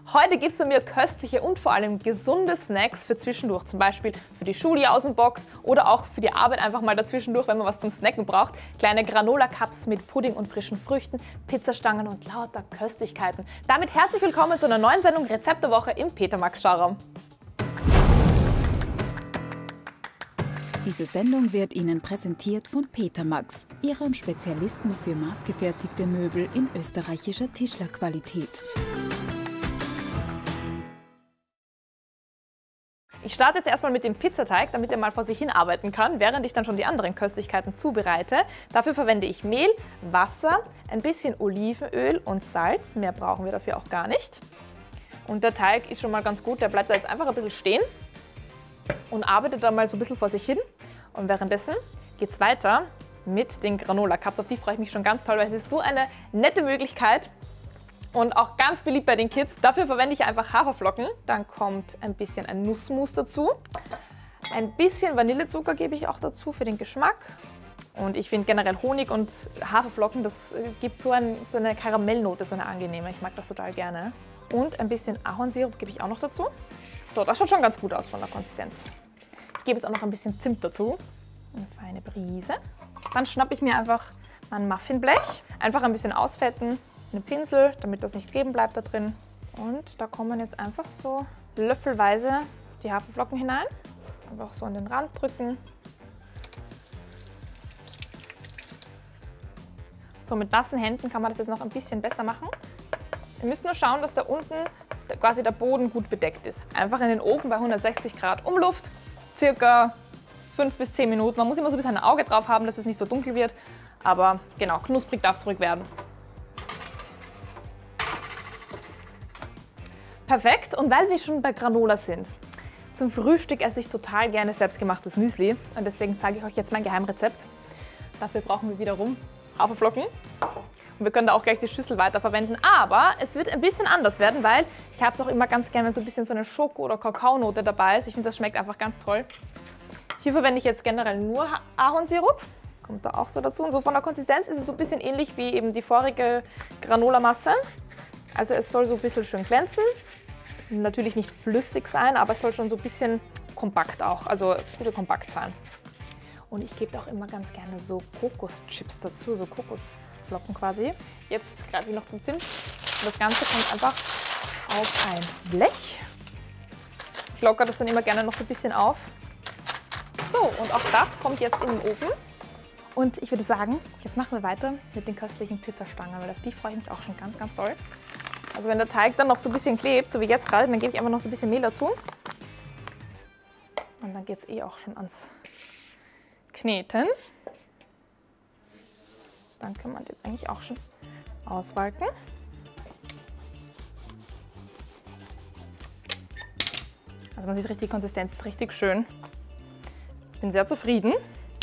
Heute gibt es bei mir köstliche und vor allem gesunde Snacks für zwischendurch, zum Beispiel für die Schuljausenbox oder auch für die Arbeit einfach mal dazwischendurch, wenn man was zum Snacken braucht. Kleine Granola-Cups mit Pudding und frischen Früchten, Pizzastangen und lauter Köstlichkeiten. Damit herzlich willkommen zu einer neuen Sendung Rezeptewoche im Peter Max Schauraum. Diese Sendung wird Ihnen präsentiert von Peter Max, Ihrem Spezialisten für maßgefertigte Möbel in österreichischer Tischlerqualität. Ich starte jetzt erstmal mit dem Pizzateig, damit er mal vor sich hin arbeiten kann, während ich dann schon die anderen Köstlichkeiten zubereite. Dafür verwende ich Mehl, Wasser, ein bisschen Olivenöl und Salz. Mehr brauchen wir dafür auch gar nicht. Und der Teig ist schon mal ganz gut, der bleibt da jetzt einfach ein bisschen stehen und arbeitet dann mal so ein bisschen vor sich hin. Und währenddessen geht es weiter mit den Granola Cups. Auf die freue ich mich schon ganz toll, weil es ist so eine nette Möglichkeit. Und auch ganz beliebt bei den Kids. Dafür verwende ich einfach Haferflocken. Dann kommt ein bisschen ein Nussmus dazu. Ein bisschen Vanillezucker gebe ich auch dazu für den Geschmack. Und ich finde generell Honig und Haferflocken, das gibt so eine Karamellnote, so eine angenehme. Ich mag das total gerne. Und ein bisschen Ahornsirup gebe ich auch noch dazu. So, das schaut schon ganz gut aus von der Konsistenz. Ich gebe jetzt auch noch ein bisschen Zimt dazu. Eine feine Prise. Dann schnappe ich mir einfach mein Muffinblech. Einfach ein bisschen ausfetten. Einen Pinsel, damit das nicht kleben bleibt da drin. Und da kommen jetzt einfach so löffelweise die Haferflocken hinein. Einfach so an den Rand drücken. So, mit nassen Händen kann man das jetzt noch ein bisschen besser machen. Ihr müsst nur schauen, dass da unten quasi der Boden gut bedeckt ist. Einfach in den Ofen bei 160 Grad Umluft, circa 5 bis 10 Minuten. Man muss immer so ein bisschen ein Auge drauf haben, dass es nicht so dunkel wird. Aber genau, knusprig darf es ruhig werden. Perfekt, und weil wir schon bei Granola sind, zum Frühstück esse ich total gerne selbstgemachtes Müsli und deswegen zeige ich euch jetzt mein Geheimrezept. Dafür brauchen wir wiederum Haferflocken und wir können da auch gleich die Schüssel weiterverwenden, aber es wird ein bisschen anders werden, weil ich habe es auch immer ganz gerne, wenn so ein bisschen so eine Schoko- oder Kakaonote dabei ist. Ich finde, das schmeckt einfach ganz toll. Hier verwende ich jetzt generell nur Ahornsirup, kommt da auch so dazu, und so von der Konsistenz ist es so ein bisschen ähnlich wie eben die vorige Granolamasse. Also es soll so ein bisschen schön glänzen. Natürlich nicht flüssig sein, aber es soll schon so ein bisschen kompakt auch, also ein bisschen kompakt sein. Und ich gebe auch immer ganz gerne so Kokoschips dazu, so Kokosflocken quasi. Jetzt greife ich noch zum Zimt. Und das Ganze kommt einfach auf ein Blech. Ich lockere das dann immer gerne noch so ein bisschen auf. So, und auch das kommt jetzt in den Ofen. Und ich würde sagen, jetzt machen wir weiter mit den köstlichen Pizzastangen, weil auf die freue ich mich auch schon ganz, ganz doll. Also wenn der Teig dann noch so ein bisschen klebt, so wie jetzt gerade, dann gebe ich einfach noch so ein bisschen Mehl dazu. Und dann geht es eh auch schon ans Kneten. Dann kann man den eigentlich auch schon auswalken. Also man sieht richtig, die Konsistenz ist richtig schön. Ich bin sehr zufrieden.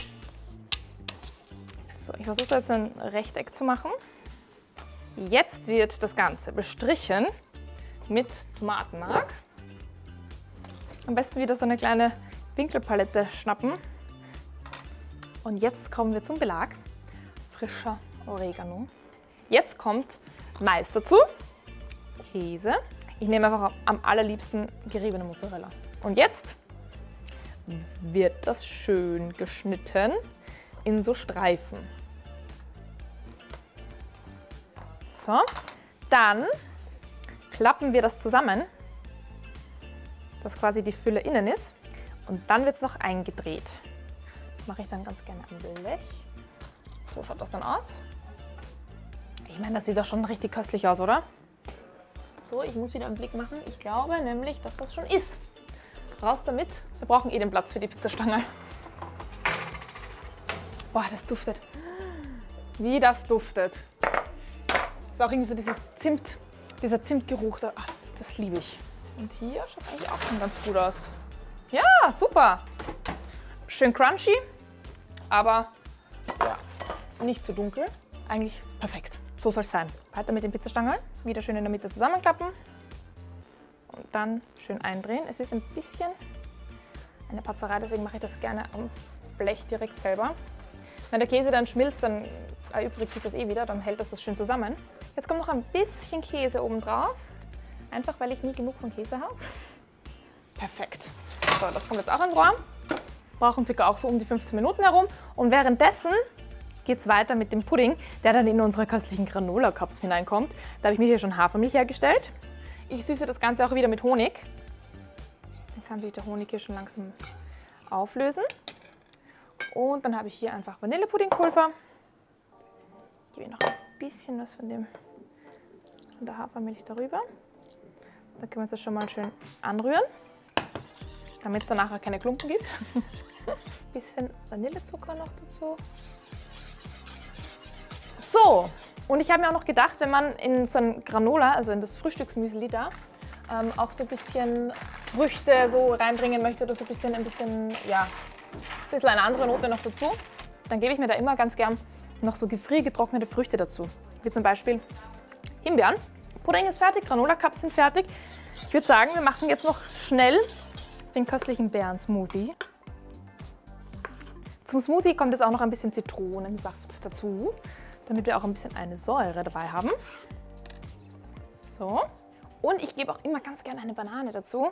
So, ich versuche jetzt ein Rechteck zu machen. Jetzt wird das Ganze bestrichen mit Tomatenmark. Am besten wieder so eine kleine Winkelpalette schnappen. Und jetzt kommen wir zum Belag. Frischer Oregano. Jetzt kommt Mais dazu, Käse. Ich nehme einfach am allerliebsten geriebene Mozzarella. Und jetzt wird das schön geschnitten in so Streifen. So, dann klappen wir das zusammen, dass quasi die Fülle innen ist, und dann wird es noch eingedreht. Das mache ich dann ganz gerne am Blech. So schaut das dann aus. Ich meine, das sieht doch schon richtig köstlich aus, oder? So, ich muss wieder einen Blick machen. Ich glaube nämlich, dass das schon ist. Raus damit. Wir brauchen eh den Platz für die Pizzastange. Boah, das duftet. Wie das duftet. Ist auch irgendwie so dieser Zimtgeruch, das liebe ich. Und hier schaut eigentlich auch schon ganz gut aus. Ja, super. Schön crunchy, aber ja, nicht zu dunkel. Eigentlich perfekt. So soll es sein. Weiter mit den Pizzastangen. Wieder schön in der Mitte zusammenklappen. Und dann schön eindrehen. Es ist ein bisschen eine Patzerei, deswegen mache ich das gerne am Blech direkt selber. Wenn der Käse dann schmilzt, dann erübrigt sich das eh wieder, dann hält das schön zusammen. Jetzt kommt noch ein bisschen Käse oben drauf. Einfach, weil ich nie genug von Käse habe. Perfekt. So, das kommt jetzt auch ins Rohr. Brauchen circa auch so um die 15 Minuten herum. Und währenddessen geht es weiter mit dem Pudding, der dann in unsere köstlichen Granola-Cups hineinkommt. Da habe ich mir hier schon Hafermilch hergestellt. Ich süße das Ganze auch wieder mit Honig. Dann kann sich der Honig hier schon langsam auflösen. Und dann habe ich hier einfach Vanillepuddingpulver. Ich gebe noch ein bisschen was von der Hafermilch darüber. Da können wir uns das schon mal schön anrühren, damit es danach auch keine Klumpen gibt. Ein bisschen Vanillezucker noch dazu. So, und ich habe mir auch noch gedacht, wenn man in so ein Granola, also in das Frühstücksmüsli da, auch so ein bisschen Früchte so reinbringen möchte oder so ein bisschen eine andere Note noch dazu, dann gebe ich mir da immer ganz gern noch so gefriergetrocknete Früchte dazu. Wie zum Beispiel Himbeeren. Pudding ist fertig, Granola-Cups sind fertig. Ich würde sagen, wir machen jetzt noch schnell den köstlichen Beeren-Smoothie. Zum Smoothie kommt jetzt auch noch ein bisschen Zitronensaft dazu, damit wir auch ein bisschen eine Säure dabei haben. So. Und ich gebe auch immer ganz gerne eine Banane dazu.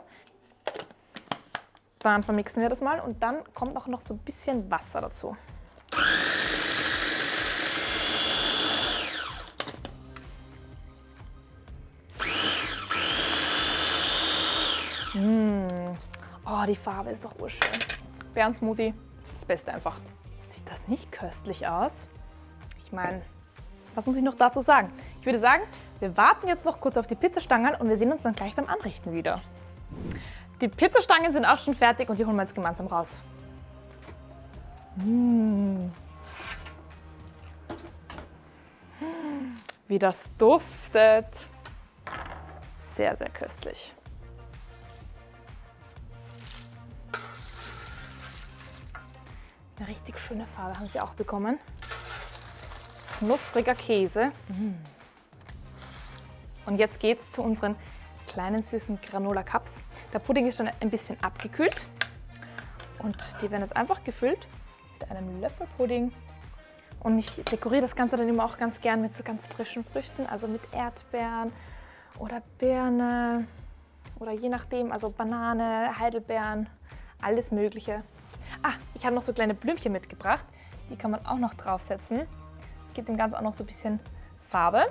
Dann vermixen wir das mal und dann kommt auch noch so ein bisschen Wasser dazu. Oh, die Farbe ist doch urschön. Beeren-Smoothie, das Beste einfach. Sieht das nicht köstlich aus? Ich meine, was muss ich noch dazu sagen? Ich würde sagen, wir warten jetzt noch kurz auf die Pizzastangen und wir sehen uns dann gleich beim Anrichten wieder. Die Pizzastangen sind auch schon fertig und die holen wir jetzt gemeinsam raus. Wie das duftet. Sehr, sehr köstlich. Eine richtig schöne Farbe haben sie auch bekommen. Knuspriger Käse. Und jetzt geht es zu unseren kleinen süßen Granola Cups. Der Pudding ist schon ein bisschen abgekühlt. Und die werden jetzt einfach gefüllt mit einem Löffel Pudding. Und ich dekoriere das Ganze dann immer auch ganz gern mit so ganz frischen Früchten, also mit Erdbeeren oder Birne oder je nachdem, also Banane, Heidelbeeren, alles Mögliche. Ah, ich habe noch so kleine Blümchen mitgebracht, die kann man auch noch draufsetzen. Das gibt dem Ganzen auch noch so ein bisschen Farbe.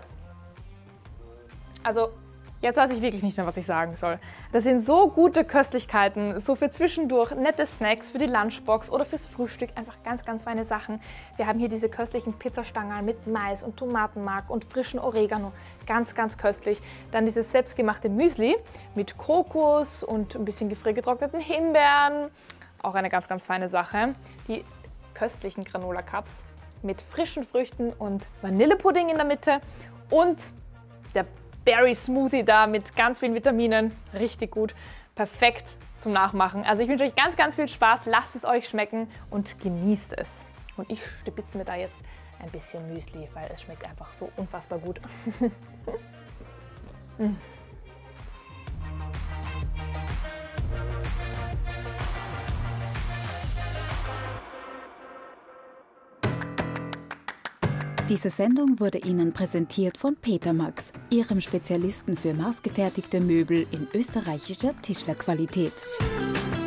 Also jetzt weiß ich wirklich nicht mehr, was ich sagen soll. Das sind so gute Köstlichkeiten, so für zwischendurch, nette Snacks für die Lunchbox oder fürs Frühstück, einfach ganz, ganz feine Sachen. Wir haben hier diese köstlichen Pizzastangen mit Mais und Tomatenmark und frischen Oregano, ganz, ganz köstlich. Dann dieses selbstgemachte Müsli mit Kokos und ein bisschen gefriergetrockneten Himbeeren, auch eine ganz, ganz feine Sache. Die köstlichen Granola Cups mit frischen Früchten und Vanillepudding in der Mitte und der Berry Smoothie da mit ganz vielen Vitaminen, richtig gut, perfekt zum Nachmachen. Also ich wünsche euch ganz, ganz viel Spaß, lasst es euch schmecken und genießt es. Und ich stibitze mir da jetzt ein bisschen Müsli, weil es schmeckt einfach so unfassbar gut. Diese Sendung wurde Ihnen präsentiert von Petermax, Ihrem Spezialisten für maßgefertigte Möbel in österreichischer Tischlerqualität.